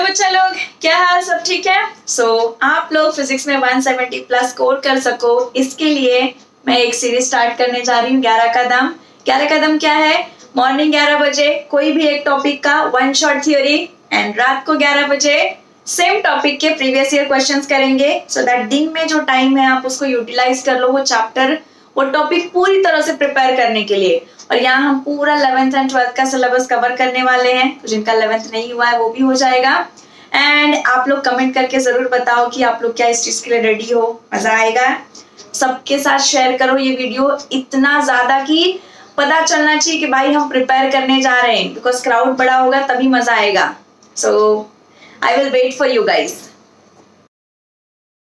बच्चा लोग, क्या हाल? सब ठीक है? आप लोग फिजिक्स में 170 प्लस स्कोर कर सको, इसके लिए मैं एक सीरीज स्टार्ट करने जा रही हूँ 11 कदम। 11 कदम क्या है? मॉर्निंग 11 बजे कोई भी एक टॉपिक का वन शॉट थ्योरी एंड रात को 11 बजे सेम टॉपिक के प्रीवियस ईयर क्वेश्चंस करेंगे, सो दैट दिन में जो टाइम है आप उसको यूटिलाइज कर लो, वो चैप्टर वो टॉपिक पूरी तरह से प्रिपेयर करने के लिए। और यहाँ हम पूरा 11th एंड 12th का सिलेबस कवर करने वाले हैं, तो जिनका 11th नहीं हुआ है वो भी हो जाएगा। एंड आप लोग कमेंट करके जरूर बताओ कि आप लोग क्या इस चीज के लिए रेडी हो। मजा आएगा। सबके साथ शेयर करो ये वीडियो इतना ज्यादा कि पता चलना चाहिए कि भाई हम प्रिपेयर करने जा रहे हैं, बिकॉज क्राउड बड़ा होगा तभी मजा आएगा। So I will wait for you guys.